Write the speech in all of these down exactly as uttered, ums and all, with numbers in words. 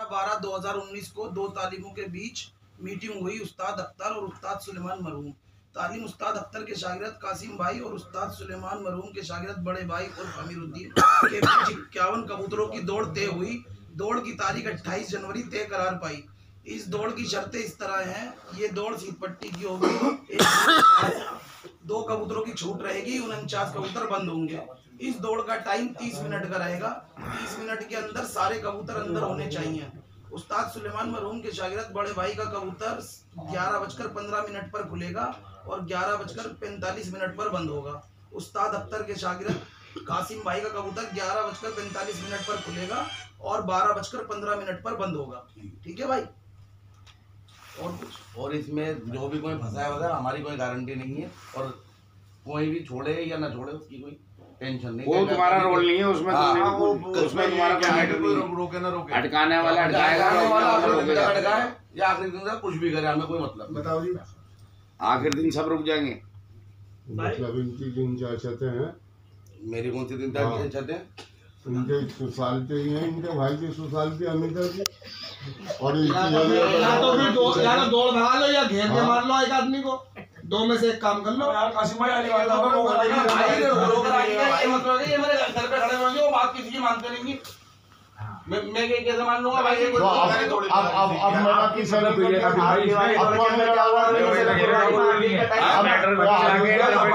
बारह दो हज़ार उन्नीस को दो तालिमों के बीच मीटिंग हुई। उस्ताद अख्तर और उस्ताद सुलेमान मरहूम। तालीम उस्ताद अख्तर के शागिर्द कासिम भाई और उस्ताद सुलेमान मरहूम के शागिर्द बड़े भाई और अमीरुद्दीन के बीच इक्यावन कबूतरों की दौड़ तय हुई। दौड़ की तारीख अट्ठाईस जनवरी तय करार पाई। इस दौड़ की शर्तें इस तरह हैं। ये दौड़ सीट पट्टी की होगी। दो कबूतरों की छूट रहेगी, उनचास कबूतर बंद होंगे। इस दौड़ का टाइम तीस मिनट का रहेगा। तीस मिनट के अंदर सारे कबूतर अंदर होने चाहिए। उस्ताद सुलेमान मरहूम के शागिर्द बड़े भाई का कबूतर ग्यारह बजकर पंद्रह मिनट पर खुलेगा और ग्यारह बजकर पैंतालीस मिनट पर बंद होगा। उस्ताद अख्तर के शागिर्द कासिम भाई का कबूतर ग्यारह बजकर पैंतालीस मिनट पर खुलेगा और बारह बजकर पंद्रह मिनट पर बंद होगा। ठीक है भाई। और कुछ और इसमें जो भी कोई फंसाया वगैरह हमारी कोई गारंटी नहीं है, और कोई भी छोड़े या ना छोड़े उसकी कोई टेंशन नहीं। वो तुम्हारा रोल नहीं है उसमें। हाँ, वो, उसमें तुम्हारा क्या है? रोके ना रोके, अटकाने वाला अटकाएगा या आखिरी दिन तक कुछ भी करे, हमें कोई मतलब। बताओ जी, आखिर दिन सब रुक जाएंगे। मतलब इनकी जिन चाहते हैं, मेरी कौन सी दिन तक चाहते हैं? इनके सोसाइटी है, इनके भाई की सोसाइटी अमीर की, और या तो फिर दो या तो दौड़ भगा लो या घेर के मार लो एक आदमी को। दो में से एक काम कर लो यार। कासिम भाई वाली बात है, वो भाई ने रोक रहा है। ये मतलब है ये मेरे घर पे खड़े होंगे, वो बात किसी की मानते नहीं। मैं मैं कैसे मान लूंगा भाई? ये अब अब अब मेरा की सर पे है भाई, अब मेरा आवाज नहीं लगेगा। अब मैटर आगे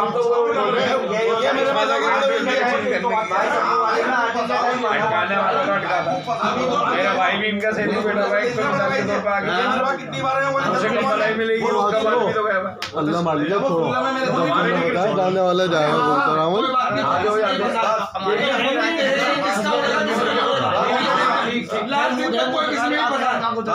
ये मेरे बात अटकाने वाला तो अटका। मेरा भाई भी इनका से नहीं बेटा भाई, तो मिसाल के तौर पे आ गया। मेरे पास कितनी बार है वो मुझे मलाई मिलेगी, उसका बात भी तो गया है। अल्लाह मालिक है, तो जाने वाला जाएगा बोलता रहा हूं। कोई किसी में पता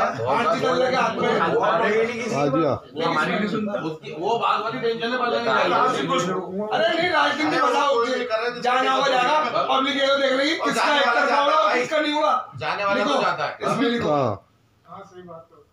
वो बात वाली टेंशन है। अरे नहीं, राजनीति बताओ, जाना हुआ जाएगा। पब्लिक ये तो देख रही है किसका एक तरफा हुआ और किसका नहीं हुआ। जाने वाले को जाता है। इसमें लिखो। हाँ सही बात।